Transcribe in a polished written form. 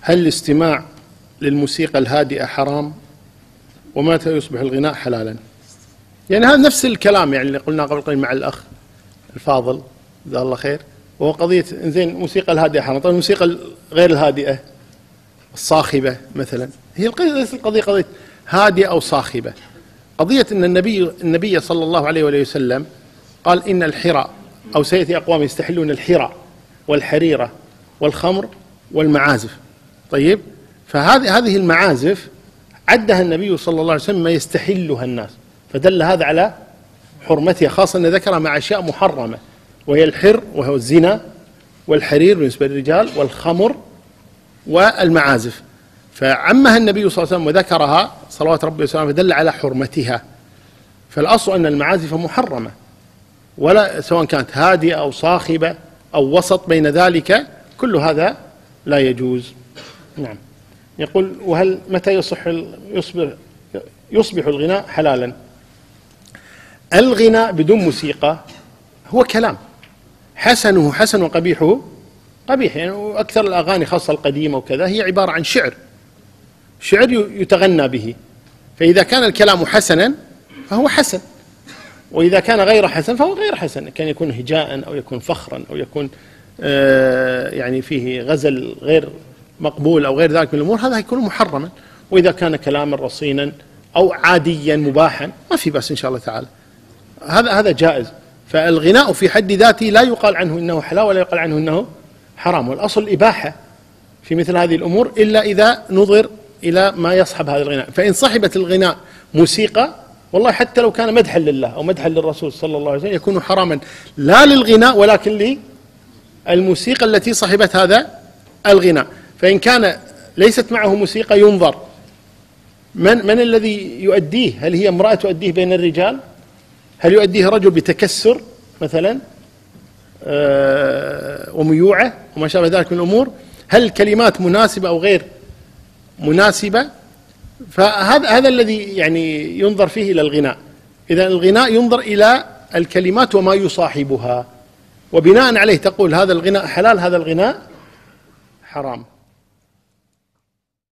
هل الاستماع للموسيقى الهادئة حرام؟ ومتى يصبح الغناء حلالا؟ يعني هذا نفس الكلام يعني اللي قلنا قبل قليل مع الأخ الفاضل جزاه الله خير، وهو قضية زين الموسيقى الهادئة حرام. طيب الموسيقى غير الهادئة الصاخبة مثلا، هي القضية قضية هادئة أو صاخبة. قضية أن النبي صلى الله عليه وآله وسلم قال إن الحرى أو سيأتي أقوام يستحلون الحرى والحريرة والخمر والمعازف. طيب فهذه المعازف عدها النبي صلى الله عليه وسلم ما يستحلها الناس، فدل هذا على حرمتها، خاصة أن ذكرها مع أشياء محرمة وهي الحر وهو الزنا والحرير بالنسبة للرجال والخمر والمعازف، فعمها النبي صلى الله عليه وسلم وذكرها صلوات ربي وسلامه فدل على حرمتها. فالأصل أن المعازف محرمة، ولا سواء كانت هادئة أو صاخبة أو وسط بين ذلك، كل هذا لا يجوز. نعم. يقول وهل متى يصبح الغناء حلالا؟ الغناء بدون موسيقى هو كلام، حسنه حسن وقبيحه قبيح، يعني أكثر الأغاني خاصة القديمة وكذا هي عبارة عن شعر يتغنى به، فإذا كان الكلام حسنا فهو حسن، وإذا كان غير حسن فهو غير حسن، كان يكون هجاء أو يكون فخرا أو يكون يعني فيه غزل غير مقبول أو غير ذلك من الأمور، هذا يكون محرما. وإذا كان كلاما رصينا أو عاديا مباحا ما في بأس إن شاء الله تعالى، هذا جائز. فالغناء في حد ذاته لا يقال عنه إنه حلال ولا يقال عنه إنه حرام، والأصل الإباحة في مثل هذه الأمور إلا إذا نظر إلى ما يصحب هذا الغناء. فإن صحبت الغناء موسيقى والله حتى لو كان مدحا لله أو مدحا للرسول صلى الله عليه وسلم يكون حراما، لا للغناء ولكن للموسيقى التي صحبت هذا الغناء. فإن كان ليست معه موسيقى ينظر من الذي يؤديه، هل هي امرأة تؤديه بين الرجال، هل يؤديه رجل بتكسر مثلا وميوعة وما شابه ذلك من الأمور، هل الكلمات مناسبة أو غير مناسبة. فهذا الذي يعني ينظر فيه إلى الغناء. إذا الغناء ينظر إلى الكلمات وما يصاحبها، وبناء عليه تقول هذا الغناء حلال هذا الغناء حرام.